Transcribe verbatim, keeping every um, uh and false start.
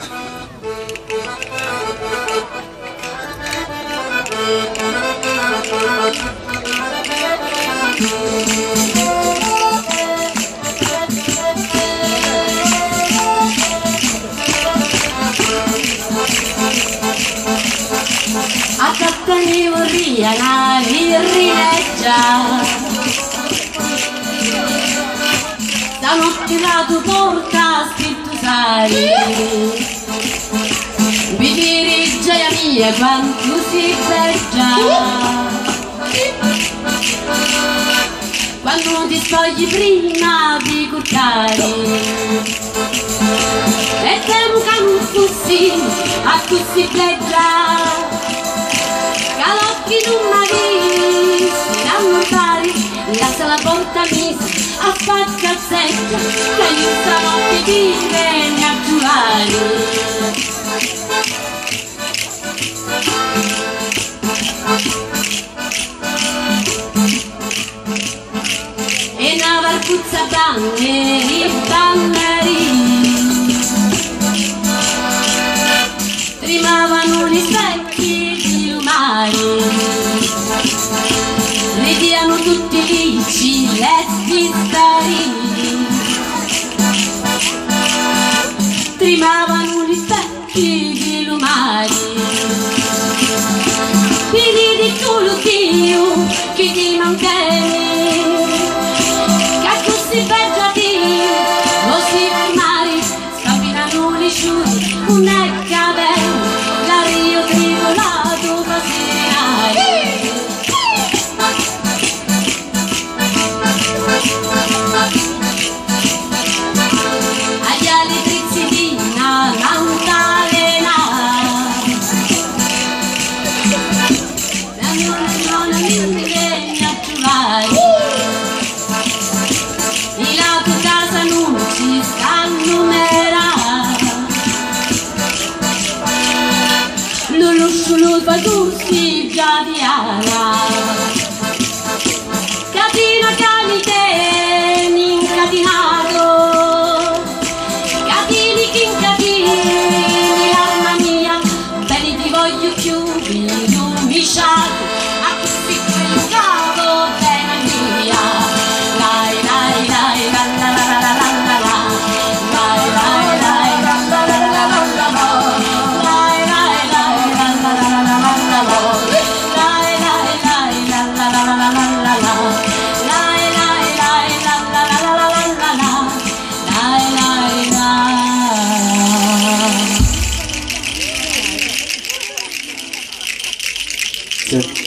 Accattanivo via la virrineggia, stanotte la tua porta scritto sai, mi dirige mia quanto si beggia, quando ti spogli prima di curcare, e temo che non fossi a così beggia. Calocchi non m'ha visto, rammontare, lascia la porta messa, a spaccazzeggia, che io stanotte ti viene a giurare. E una varcuzza banneri, banneri, tremavano gli specchi di lumari, ridevano tutti lisci, letti starini, tremavano gli specchi di lumari, figli di culo Dio, che ti mantieni, che così peggio a Dio, lo si fermare, scappinano gli sciuri, un è cabello, da rio tribolato fascinare. Agli ali trizzi di una mantalena, la non mi viene a trovare, di la tua casa non ci sta numerare, lo sciolo fa tutti già di ala, catena calite incatinato, catini che incatini l'arma mia, bene ti voglio chiudi lumiciato, a così quel capo bene mia, lai lai lai la la la la la la la, lai lai lai la la la la la la la, lai lai lai la la la la la la la, lai lai lai la la la la la la la, lai lai lai la la la la la la la, lai lai lai.